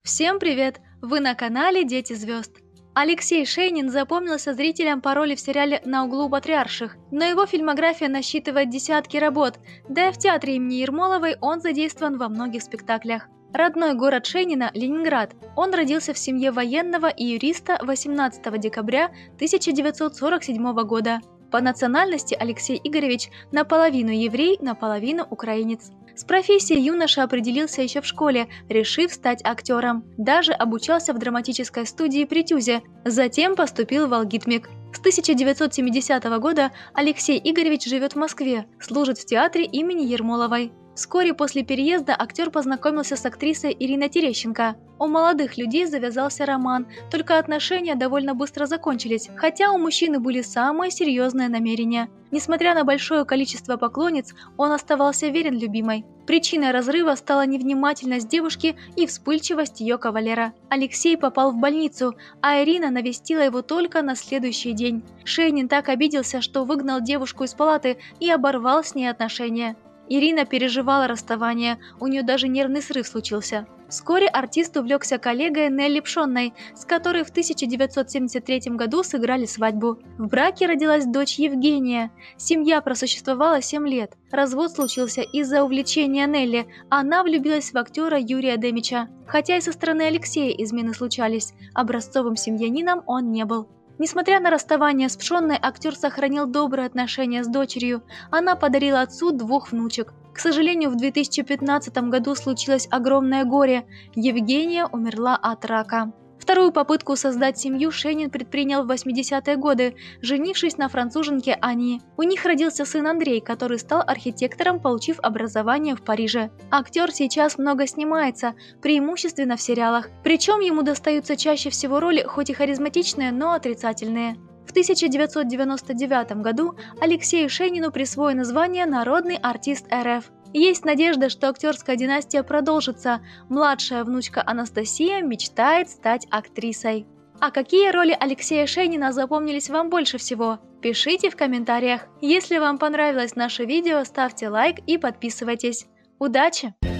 Всем привет! Вы на канале Дети звезд. Алексей Шейнин запомнился зрителям по роли в сериале «На углу Патриарших», но его фильмография насчитывает десятки работ, да и в театре имени Ермоловой он задействован во многих спектаклях. Родной город Шейнина – Ленинград. Он родился в семье военного и юриста 18 декабря 1947 года. По национальности Алексей Игоревич наполовину еврей, наполовину украинец. С профессией юноша определился еще в школе, решив стать актером. Даже обучался в драматической студии при ТЮЗе, затем поступил в Алгитмик. С 1970 года Алексей Игоревич живет в Москве, служит в театре имени Ермоловой. Вскоре после переезда актер познакомился с актрисой Ириной Терещенко. У молодых людей завязался роман, только отношения довольно быстро закончились, хотя у мужчины были самые серьезные намерения. Несмотря на большое количество поклонниц, он оставался верен любимой. Причиной разрыва стала невнимательность девушки и вспыльчивость ее кавалера. Алексей попал в больницу, а Ирина навестила его только на следующий день. Шейнин так обиделся, что выгнал девушку из палаты и оборвал с ней отношения. Ирина переживала расставание, у нее даже нервный срыв случился. Вскоре артист увлекся коллегой Нелли Пшонной, с которой в 1973 году сыграли свадьбу. В браке родилась дочь Евгения. Семья просуществовала 7 лет. Развод случился из-за увлечения Нелли, она влюбилась в актера Юрия Демича. Хотя и со стороны Алексея измены случались, образцовым семьянином он не был. Несмотря на расставание с Пшонной, актер сохранил добрые отношения с дочерью. Она подарила отцу 2 внучек. К сожалению, в 2015 году случилось огромное горе. Евгения умерла от рака. Вторую попытку создать семью Шейнин предпринял в 80-е годы, женившись на француженке Ани. У них родился сын Андрей, который стал архитектором, получив образование в Париже. Актер сейчас много снимается, преимущественно в сериалах. Причем ему достаются чаще всего роли, хоть и харизматичные, но отрицательные. В 1999 году Алексею Шейнину присвоено звание «Народный артист РФ». Есть надежда, что актерская династия продолжится. Младшая внучка Анастасия мечтает стать актрисой. А какие роли Алексея Шейнина запомнились вам больше всего? Пишите в комментариях. Если вам понравилось наше видео, ставьте лайк и подписывайтесь. Удачи!